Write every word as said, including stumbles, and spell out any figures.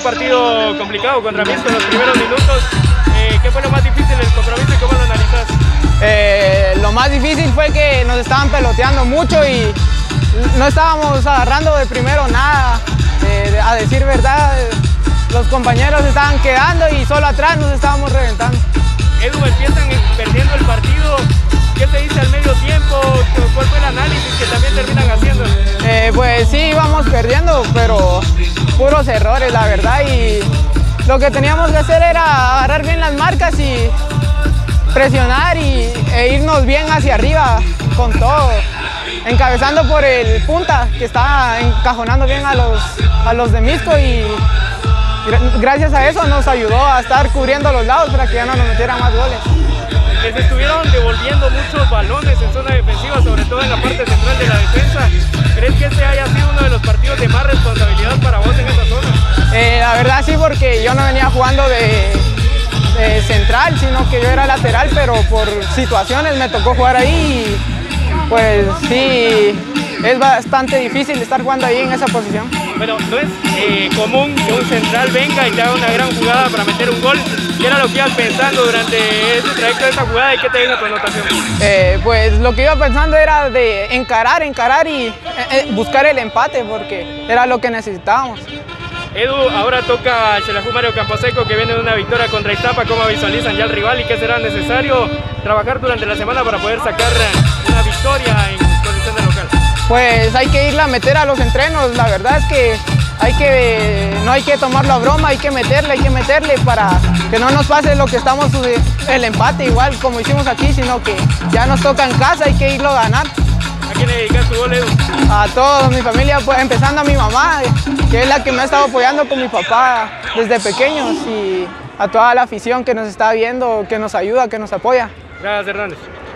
partido complicado contra Misco en los primeros minutos. Eh, ¿Qué fue lo más difícil del compromiso y cómo lo analizas? Eh, lo más difícil fue que nos estaban peloteando mucho y no estábamos agarrando de primero nada. Eh, a decir verdad, los compañeros estaban quedando y solo atrás nos estábamos reventando. Edu, empiezan perdiendo el partido. ¿Qué se dice al medio tiempo? ¿Cuál fue el análisis que también terminan haciendo? Eh, pues sí, íbamos perdiendo, pero puros errores, la verdad. Y lo que teníamos que hacer era agarrar bien las marcas y presionar y, e irnos bien hacia arriba con todo. Encabezando por el punta, que estaba encajonando bien a los, a los de Misco, y gracias a eso nos ayudó a estar cubriendo los lados para que ya no nos metieran más goles. Les estuvieron devolviendo muchos balones en zona defensiva, sobre todo en la parte central de la defensa. ¿Crees que este haya sido uno de los partidos de más responsabilidad para vos en esa zona? Eh, la verdad sí, porque yo no venía jugando de, de central, sino que yo era lateral, pero por situaciones me tocó jugar ahí y pues sí, es bastante difícil estar jugando ahí en esa posición. Bueno, no es eh, común que un central venga y te haga una gran jugada para meter un gol. ¿Qué era lo que ibas pensando durante ese trayecto de esta jugada y qué te deja tu anotación? Eh, pues lo que iba pensando era de encarar, encarar y eh, buscar el empate, porque era lo que necesitábamos. Edu, ahora toca Xelajú Mario Camposeco, que viene de una victoria contra Iztapa. ¿Cómo visualizan ya al rival y qué será necesario trabajar durante la semana para poder sacar una victoria en posición de local? Pues hay que irla a meter a los entrenos. La verdad es que, hay que no hay que tomarlo a broma, hay que meterle, hay que meterle para que no nos pase lo que estamos, el empate igual como hicimos aquí, sino que ya nos toca en casa, hay que irlo a ganar. ¿A quién le dedicas tu gol, Edu? A toda mi familia, pues, empezando a mi mamá, que es la que me ha estado apoyando con mi papá desde pequeños, y a toda la afición que nos está viendo, que nos ayuda, que nos apoya. Gracias, Hernández.